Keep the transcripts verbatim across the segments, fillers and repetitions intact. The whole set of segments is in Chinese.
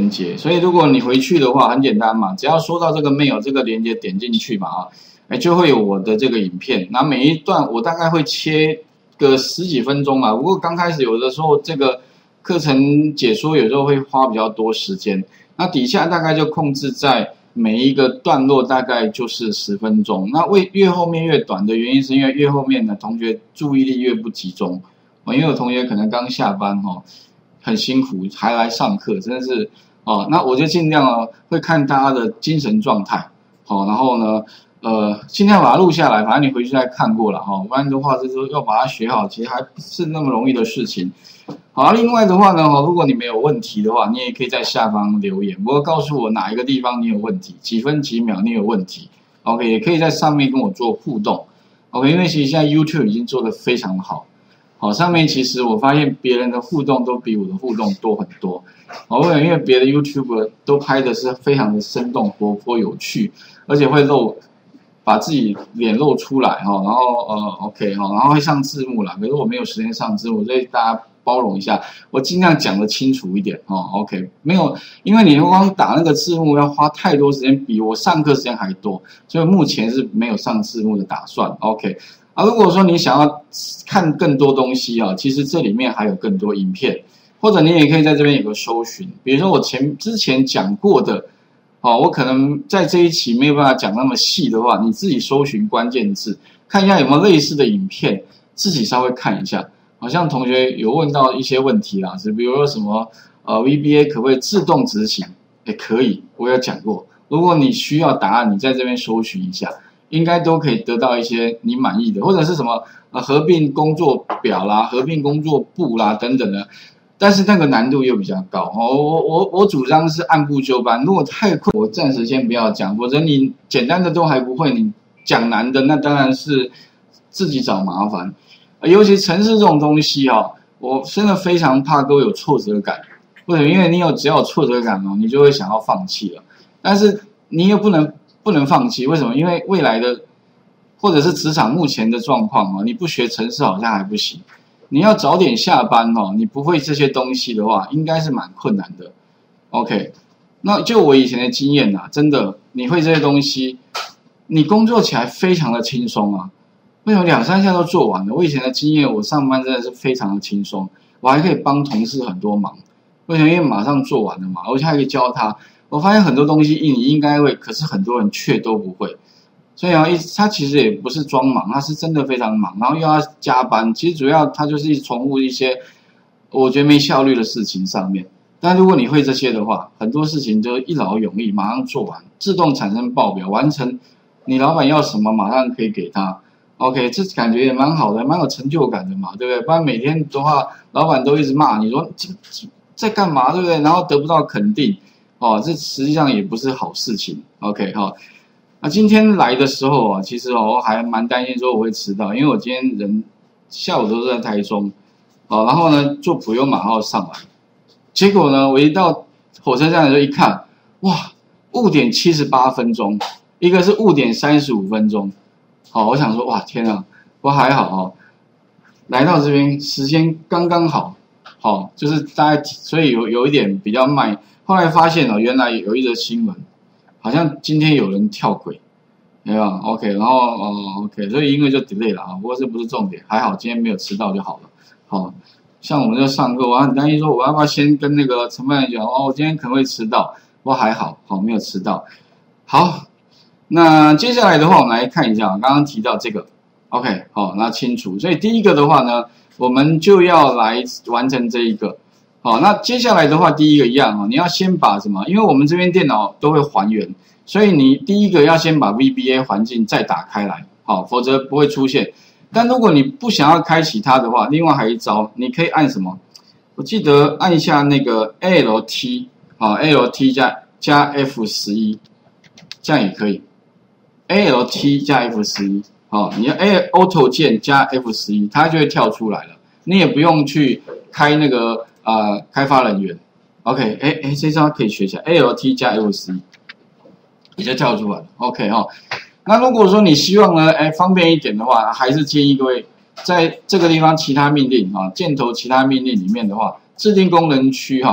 连接。所以如果你回去的话，很简单嘛，只要说到这个 mail 这个连接点进去嘛啊，哎就会有我的这个影片。那每一段我大概会切个十几分钟啊。不过刚开始有的时候这个课程解说有时候会花比较多时间，那底下大概就控制在每一个段落大概就是十分钟。那为越后面越短的原因是因为越后面的同学注意力越不集中。因为有同学可能刚下班哦，很辛苦还来上课，真的是哦，那我就尽量哦会看大家的精神状态，好、哦，然后呢，呃，尽量把它录下来，反正你回去再看过了哈、哦，不然的话就是说要把它学好，其实还不是那么容易的事情。好，另外的话呢，如果你没有问题的话，你也可以在下方留言，不过告诉我哪一个地方你有问题，几分几秒你有问题 ，OK， 也可以在上面跟我做互动 ，OK， 因为其实现在 YouTube 已经做得非常好。好，上面其实我发现别人的互动都比我的互动多很多。好，为什么？因为别的 YouTuber 都拍的是非常的生动、活泼、有趣，而且会露把自己脸露出来哈，然后呃 OK 哈，然后会上字幕啦。可是我没有时间上字幕，所以大家包容一下，我尽量讲得清楚一点哦。OK， 没有，因为你光打那个字幕要花太多时间，比我上课时间还多，所以目前是没有上字幕的打算。OK。啊，如果说你想要看更多东西啊，其实这里面还有更多影片，或者你也可以在这边有个搜寻，比如说我前之前讲过的，哦，我可能在这一期没有办法讲那么细的话，你自己搜寻关键字，看一下有没有类似的影片，自己稍微看一下。好像同学有问到一些问题啦，是比如说什么呃 V B A 可不可以自动执行？也可以，我有讲过。如果你需要答案，你在这边搜寻一下。应该都可以得到一些你满意的，或者是什么呃合并工作表啦、合并工作簿啦等等的，但是那个难度又比较高哦。我我我主张是按部就班，如果太困，我暂时先不要讲，否则你简单的都还不会，你讲难的那当然是自己找麻烦。尤其程式这种东西哦，我真的非常怕都有挫折感，为什么？因为你有只要有挫折感哦，你就会想要放弃了，但是你又不能。不能放弃，为什么？因为未来的或者是职场目前的状况哦，你不学程式好像还不行。你要早点下班哦，你不会这些东西的话，应该是蛮困难的。OK， 那就我以前的经验啊，真的你会这些东西，你工作起来非常的轻松啊。为什么两三下都做完了？我以前的经验，我上班真的是非常的轻松，我还可以帮同事很多忙。为什么？因为马上做完了嘛，而且还可以教他。我发现很多东西你应该会，可是很多人却都不会，所以啊，他其实也不是装忙，他是真的非常忙，然后又要加班。其实主要他就是重复一些我觉得没效率的事情上面。但如果你会这些的话，很多事情就一劳永逸，马上做完，自动产生报表，完成你老板要什么，马上可以给他。OK， 这感觉也蛮好的，蛮有成就感的嘛，对不对？不然每天的话，老板都一直骂你说这在干嘛，对不对？然后得不到肯定。哦，这实际上也不是好事情。OK， 好、哦，那今天来的时候啊，其实哦，我还蛮担心说我会迟到，因为我今天人下午都是在台中，哦，然后呢坐普悠玛号上来，结果呢我一到火车站的时候一看，哇，误点七十八分钟，一个是误点三十五分钟，好、哦，我想说哇天啊，我还好哦，来到这边时间刚刚好，好、哦，就是大概所以有有一点比较慢。后来发现哦，原来有一则新闻，好像今天有人跳轨，对吧 ？OK， 然后哦 ，OK， 所以因为就 delay 了啊，不过这不是重点，还好今天没有迟到就好了。好，像我们就上课，我很担心说我要不要先跟那个承办人讲哦，我今天可能会迟到，不过还好，好没有迟到。好，那接下来的话，我们来看一下刚刚提到这个 ，OK， 好，那清楚。所以第一个的话呢，我们就要来完成这一个。好，那接下来的话，第一个一样哦，你要先把什么？因为我们这边电脑都会还原，所以你第一个要先把 V B A 环境再打开来，好，否则不会出现。但如果你不想要开启它的话，另外还有一招，你可以按什么？我记得按一下那个 L T， 好 ，L T 加加 F 十一，这样也可以。L T 加 F 十一，好，你要 A Auto 键加 F 十一，它就会跳出来了，你也不用去开那个。呃，开发人员 ，OK， 哎哎，这招可以学起来 ，L T 加 F 十一，也就跳出来了 ，OK 哈、哦。那如果说你希望呢，哎方便一点的话，还是建议各位在这个地方其他命令啊，箭头其他命令里面的话，制定功能区哈、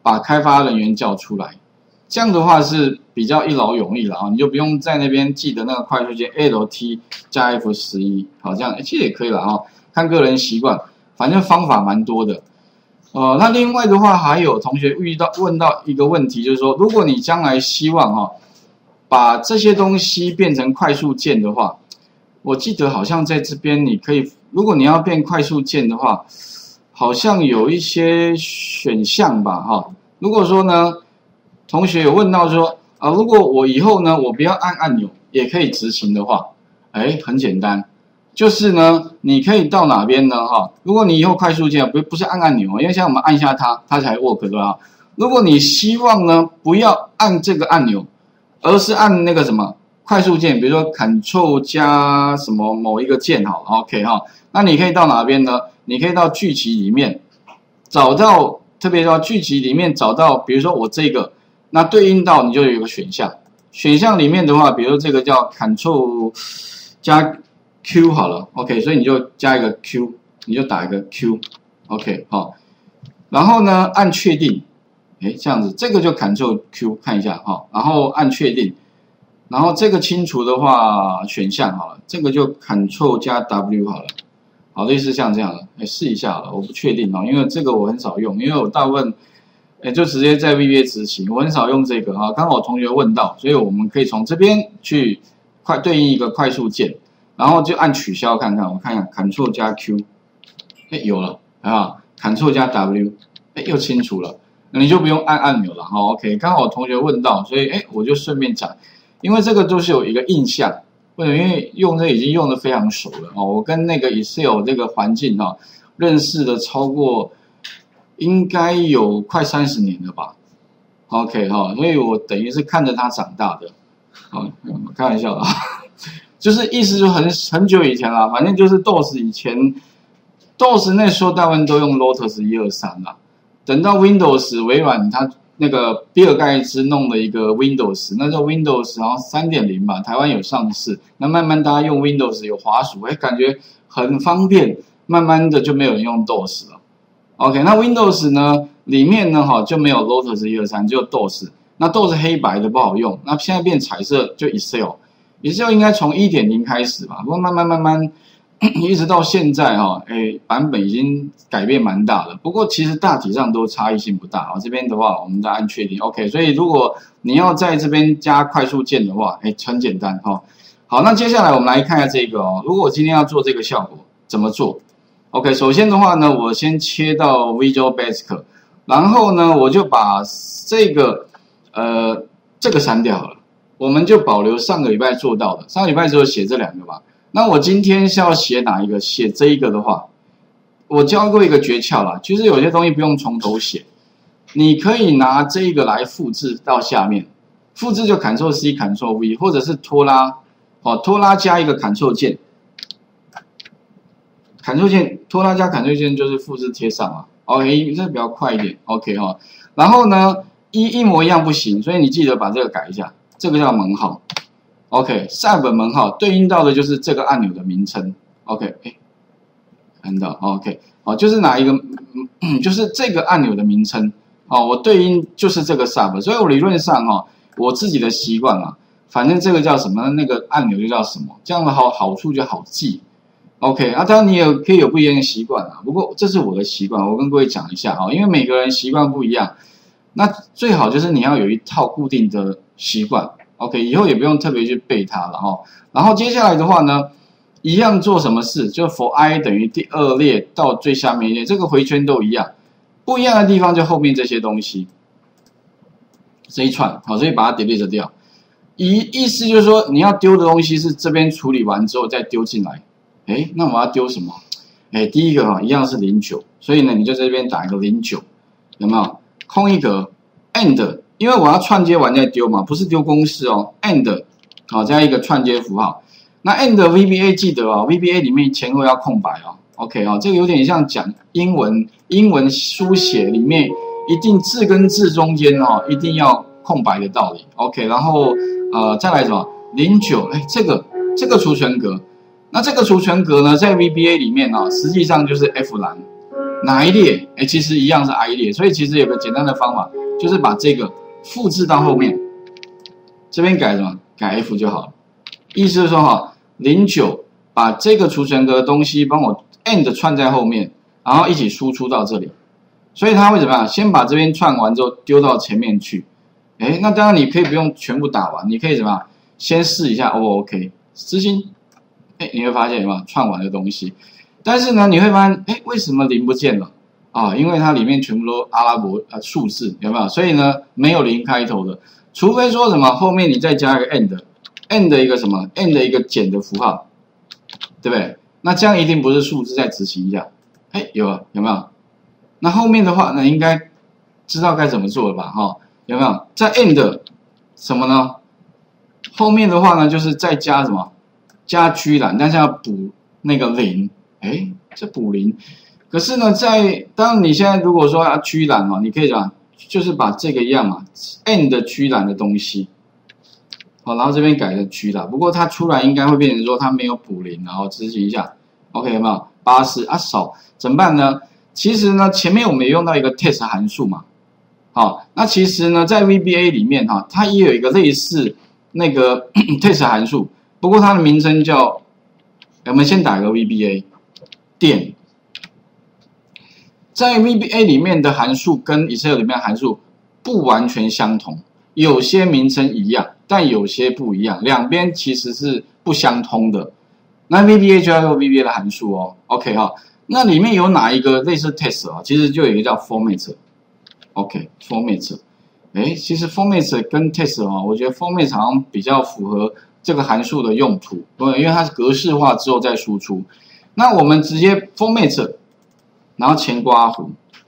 把开发人员叫出来，这样的话是比较一劳永逸了啊，你就不用在那边记得那个快速键 L T 加 F 十一，好，这样其实也可以了啊，看个人习惯，反正方法蛮多的。呃，那另外的话，还有同学遇到问到一个问题，就是说，如果你将来希望哈、哦，把这些东西变成快速键的话，我记得好像在这边你可以，如果你要变快速键的话，好像有一些选项吧，哈、哦。如果说呢，同学有问到说啊，如果我以后呢，我不要按按钮也可以执行的话，哎，很简单，就是呢，你可以到哪边呢，哈？如果你以后快速键不不是按按钮，因为像我们按一下它，它才 work 对吧？如果你希望呢，不要按这个按钮，而是按那个什么快速键，比如说 Ctrl 加什么某一个键好了 ，OK 哈，那你可以到哪边呢？你可以到剧集里面找到，特别到剧集里面找到，比如说我这个，那对应到你就有一个选项，选项里面的话，比如说这个叫 Ctrl 加 Q 好了 ，OK， 所以你就加一个 Q， 你就打一个 Q，OK， 好，然后呢按确定，哎这样子，这个就 Ctrl Q 看一下哈，然后按确定。然后这个清除的话，选项好了，这个就 Ctrl 加 W 好了，好，类似像这样的，哎，试一下好了，我不确定哦，因为这个我很少用，因为我大部分，哎，就直接在 V B A 执行，我很少用这个哈。刚好同学问到，所以我们可以从这边去快对应一个快速键，然后就按取消看看，我看看 Ctrl 加 Q， 哎，有了啊 ，Ctrl 加 W， 哎，又清除了，那你就不用按按钮了哈。OK， 刚好同学问到，所以哎，我就顺便讲。因为这个都是有一个印象，为什么？因为用这已经用的非常熟了哦。我跟那个 Excel 这个环境哈、哦，认识的超过应该有快三十年了吧。OK 哈、哦，所以我等于是看着它长大的。哦，开玩笑的，就是意思就很很久以前啦，反正就是 D O S 以前 ，D O S 那时候大部分都用 Lotus 一二三啦。等到 Windows 微软它那个比尔盖茨弄了一个 Windows， 那叫 Windows 好像 三点零 吧，台湾有上市。那慢慢大家用 Windows 有滑鼠，哎，感觉很方便，慢慢的就没有人用 D O S 了。OK， 那 Windows 呢里面呢哈就没有 Lotus 一二三，只有 D O S。那 D O S 黑白的不好用，那现在变彩色就 Excel。Excel 应该从 一点零 开始吧，不过慢慢慢慢一直到现在哈，哎，版本已经改变蛮大的。不过其实大体上都差异性不大啊。这边的话，我们再按确定 ，OK。所以如果你要在这边加快速键的话，哎，很简单哈。好，那接下来我们来看一下这个哦。如果我今天要做这个效果，怎么做 ？OK， 首先的话呢，我先切到 Visual Basic， 然后呢，我就把这个呃这个删掉了，我们就保留上个礼拜做到的。上个礼拜只有写这两个吧。那我今天是要写哪一个？写这一个的话，我教过一个诀窍啦。其实有些东西不用从头写，你可以拿这一个来复制到下面，复制就 Ctrl C Ctrl V， 或者是拖拉，哦，拖拉加一个 Ctrl 键 ，Ctrl 键拖拉加 Ctrl 键就是复制贴上啊。OK， 这比较快一点。OK 哈、哦，然后呢一一模一样不行，所以你记得把这个改一下，这个叫门号。OK， 上本门号对应到的就是这个按钮的名称。OK， 哎，看到 OK， 哦，就是哪一个，嗯，就是这个按钮的名称。哦，我对应就是这个 sub， 所以我理论上哈、哦，我自己的习惯啊，反正这个叫什么，那个按钮就叫什么，这样的好好处就好记。OK， 啊，当然你也可以有不一样的习惯啊，不过这是我的习惯，我跟各位讲一下哈、哦，因为每个人习惯不一样，那最好就是你要有一套固定的习惯。OK， 以后也不用特别去背它了哈。然后接下来的话呢，一样做什么事？就 for i 等于第二列到最下面一列，这个回圈都一样，不一样的地方就后面这些东西，这一串好，所以把它 delete 掉。意意思就是说，你要丢的东西是这边处理完之后再丢进来。哎，那我要丢什么？哎，第一个哈，一样是零九，所以呢，你就在这边打一个零九，有没有？空一格 ，and。因为我要串接完再丢嘛，不是丢公式哦 ，and 好加一个串接符号。那 and V B A 记得哦 ，V B A 里面前后要空白哦 ，OK 哦，这个有点像讲英文，英文书写里面一定字跟字中间哦，一定要空白的道理 ，OK。然后呃再来什么零九，哎这个这个储存格，那这个储存格呢在 V B A 里面啊、哦，实际上就是 F 栏。 哪一列？哎，其实一样是 I 列，所以其实有个简单的方法，就是把这个复制到后面，这边改什么？改 F 就好了。意思是说哈，零九把这个储存格的东西帮我 and 串在后面，然后一起输出到这里。所以它会怎么样？先把这边串完之后丢到前面去。哎，那当然你可以不用全部打完，你可以怎么样？先试一下，哦 ，OK， 执行。哎，你会发现有没有串完的东西？但是呢，你会发现，哎，为什么零不见了？啊，因为它里面全部都阿拉伯呃数字，有没有？所以呢，没有零开头的，除非说什么后面你再加一个 and，and 一个什么 and 一个减的符号，对不对？那这样一定不是数字，再执行一下。哎，有啊，有没有？那后面的话呢，应该知道该怎么做了吧？哈、哦，有没有？在 and 什么呢？后面的话呢，就是再加什么？加居栏，但是要补那个零。哎，这补零。可是呢，在当你现在如果说要居栏哦，你可以讲就是把这个一样嘛 ，and 居栏的东西，好，然后这边改成居栏。不过它出来应该会变成说它没有补零，然后执行一下 ，OK 有没有？八十啊少怎么办呢？其实呢，前面我们也用到一个 test 函数嘛，好，那其实呢，在 V B A 里面哈，它也有一个类似那个test 函数，不过它的名称叫，我们先打一个 V B A 点，在 V B A 里面的函数跟 Excel 里面的函数不完全相同，有些名称一样，但有些不一样，两边其实是不相通的。那 V B A 就要用 V B A 的函数哦 ，OK 哈、哦。那里面有哪一个类似 test 啊？其实就有一个叫 format，OK，format， 哎，其实 format 跟 test 啊，我觉得 format 好像比较符合这个函数的用途，对，因为它是格式化之后再输出。那我们直接 format， 然后前刮弧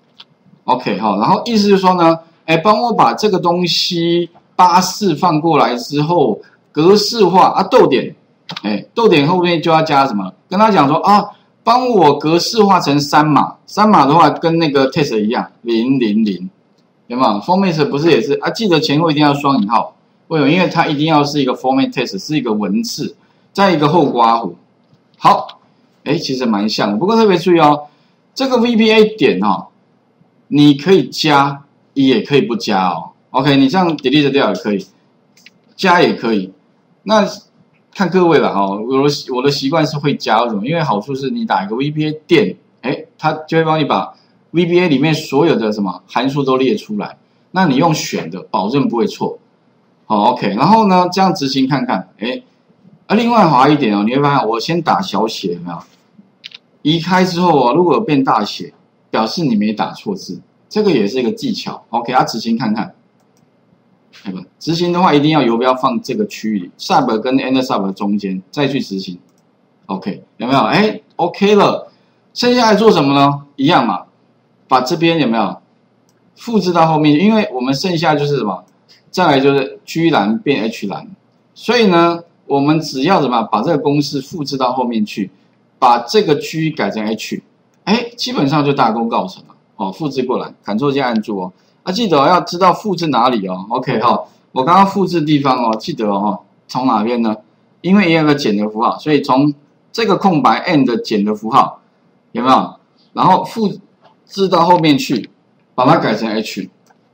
，OK 哈，然后意思就是说呢，哎，帮我把这个东西八四放过来之后，格式化啊，逗点，哎，逗点后面就要加什么？跟他讲说啊。帮我格式化成三码，三码的话跟那个 test 一样，零零零，有没有 ？format 不是也是啊？记得前后一定要双引号，为什么？因为它一定要是一个 format test， 是一个文字，再一个后刮弧。好，哎，其实蛮像的，不过特别注意哦，这个 V B A 点哦，你可以加，也可以不加哦。OK， 你这样 delete 掉也可以，加也可以。那看各位了哈，我的我的习惯是会加什么？因为好处是你打一个 V B A 点，哎，它就会帮你把 V B A 里面所有的什么函数都列出来。那你用选的，保证不会错。好 ，OK， 然后呢，这样执行看看，哎，啊，另外好一点哦，你会发现我先打小写，有没有？移开之后哦，如果有变大写，表示你没打错字，这个也是一个技巧。OK， 啊，执行看看。执行的话，一定要游标放这个区域里 ，sub 跟 end sub 中间，再去执行。OK， 有没有？哎 ，OK 了。剩下来做什么呢？一样嘛，把这边有没有复制到后面？因为我们剩下就是什么，再来就是居栏变 H 栏，所以呢，我们只要怎么把这个公式复制到后面去，把这个 G 改成 H， 哎，基本上就大功告成了。哦，复制过来 ，Ctrl 键按住哦。啊，记得、哦、要知道复制哪里哦 ，OK 哈、哦，我刚刚复制地方哦，记得哦，从哪边呢？因为也有个减的符号，所以从这个空白 and 减的符号有没有？然后复制到后面去，把它改成 H，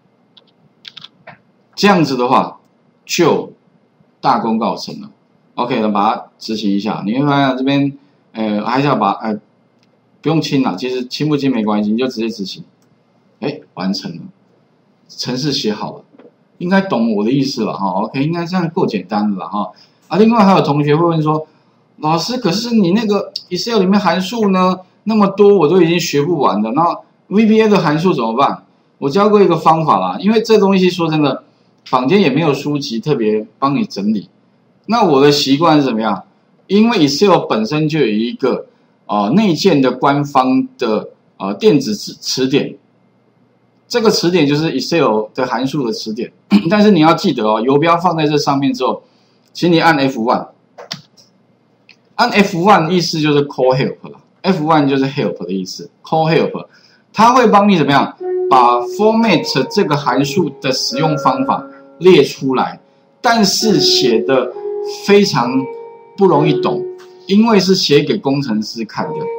这样子的话就大功告成了。OK， 那把它执行一下，你会发现这边呃还是要把呃不用清了，其实清不清没关系，你就直接执行，哎，完成了。程式写好了，应该懂我的意思了哈。OK， 应该这样够简单的了哈。啊，另外还有同学会问说，老师，可是你那个 Excel 里面函数呢那么多，我都已经学不完了。那 V B A 的函数怎么办？我教过一个方法啦，因为这东西说真的，坊间也没有书籍特别帮你整理。那我的习惯是怎么样？因为 Excel 本身就有一个呃内建的官方的呃电子词典。这个词典就是 Excel 的函数的词典，但是你要记得哦，游标放在这上面之后，请你按 F 一， 按 F 一 意思就是 call help 了 ，F 一 就是 help 的意思 ，call help， 它会帮你怎么样把 format 这个函数的使用方法列出来，但是写的非常不容易懂，因为是写给工程师看的，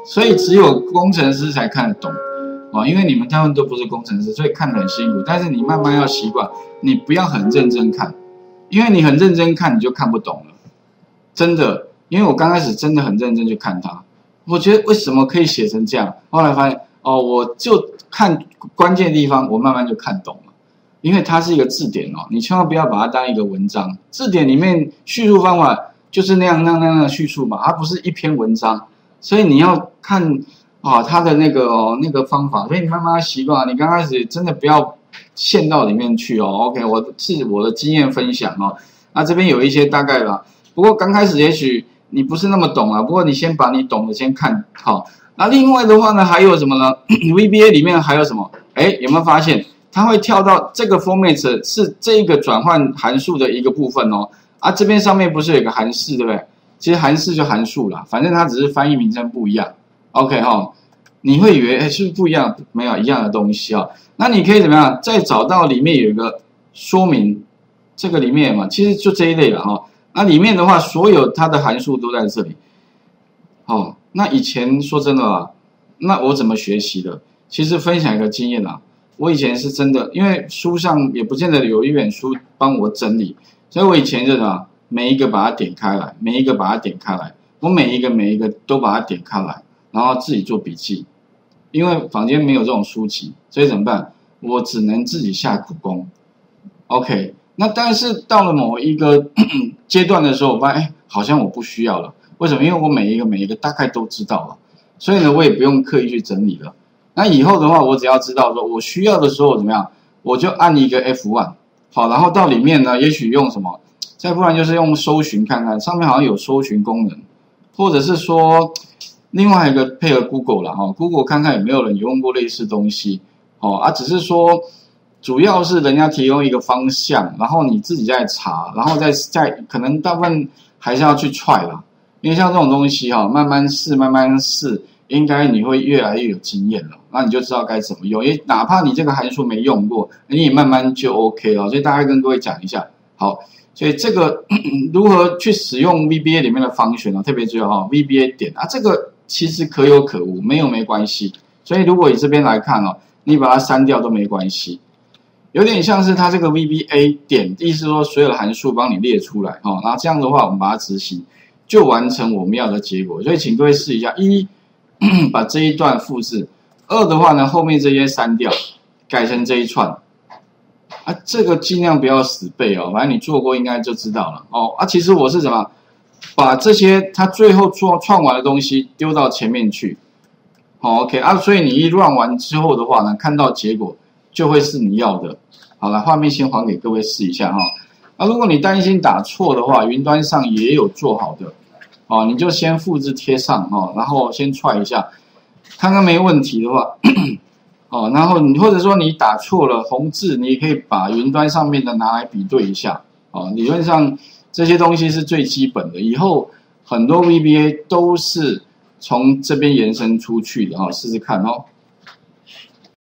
所以只有工程师才看得懂哦，因为你们大部分都不是工程师，所以看得很辛苦。但是你慢慢要习惯，你不要很认真看，因为你很认真看你就看不懂了，真的。因为我刚开始真的很认真去看它，我觉得为什么可以写成这样？后来发现哦，我就看关键的地方，我慢慢就看懂了。因为它是一个字典哦，你千万不要把它当一个文章。字典里面叙述方法就是那样那样那样的叙述嘛，它不是一篇文章，所以你要看啊它的那个哦那个方法，所以你慢慢习惯。你刚开始真的不要陷到里面去哦。OK， 我是我的经验分享哦。那这边有一些大概啦，不过刚开始也许你不是那么懂啊，不过你先把你懂的先看好。那另外的话呢，还有什么呢？V B A 里面还有什么？哎，有没有发现它会跳到这个 format 是这个转换函数的一个部分哦？啊，这边上面不是有个函式，对不对？其实函式就函数啦，反正它只是翻译名称不一样。OK 哈、哦，你会以为哎是不是不一样？没有一样的东西哦。那你可以怎么样？再找到里面有一个说明，这个里面嘛，其实就这一类了哈、哦。那里面的话，所有它的函数都在这里。哦，那以前说真的啦，那我怎么学习的？其实分享一个经验啦，我以前是真的，因为书上也不见得有一本书帮我整理，所以我以前就什么，每一个把它点开来，每一个把它点开来，我每一个每一个都把它点开来，然后自己做笔记。因为坊间没有这种书籍，所以怎么办？我只能自己下苦功。OK。那但是到了某一个阶段的时候，我发现哎，好像我不需要了。为什么？因为我每一个每一个大概都知道了，所以呢，我也不用刻意去整理了。那以后的话，我只要知道说我需要的时候怎么样，我就按一个 F 一， 好，然后到里面呢，也许用什么，再不然就是用搜寻看看，上面好像有搜寻功能，或者是说另外一个配合 Google 啦，哈 ，Google 看看有没有人用过类似东西，哦啊，只是说。主要是人家提供一个方向，然后你自己再查，然后再再可能大部分还是要去 try 啦，因为像这种东西哈，慢慢试慢慢试，应该你会越来越有经验了，那你就知道该怎么用。因为哪怕你这个函数没用过，你也慢慢就 OK 了。所以大概跟各位讲一下，好，所以这个如何去使用 V B A 里面的方选呢？特别注意哈 ，V B A 点啊，这个其实可有可无，没有没关系。所以如果你这边来看哦，你把它删掉都没关系。有点像是它这个 V B A 点，意思说所有的函数帮你列出来，哦，然后这样的话我们把它执行，就完成我们要的结果。所以请各位试一下：一，把这一段复制；二的话呢，后面这些删掉，改成这一串。啊，这个尽量不要死背哦，反正你做过应该就知道了哦。啊，其实我是什么，把这些它最后做串完的东西丢到前面去。好 ，OK 啊，所以你一乱完之后的话呢，看到结果。就会是你要的。好了，画面先还给各位试一下哈。那如果你担心打错的话，云端上也有做好的，哦，你就先复制贴上哈，然后先踹一下，看看没问题的话，哦，然后你或者说你打错了红字，你也可以把云端上面的拿来比对一下，哦，理论上这些东西是最基本的，以后很多 V B A 都是从这边延伸出去的哈，试试看哦。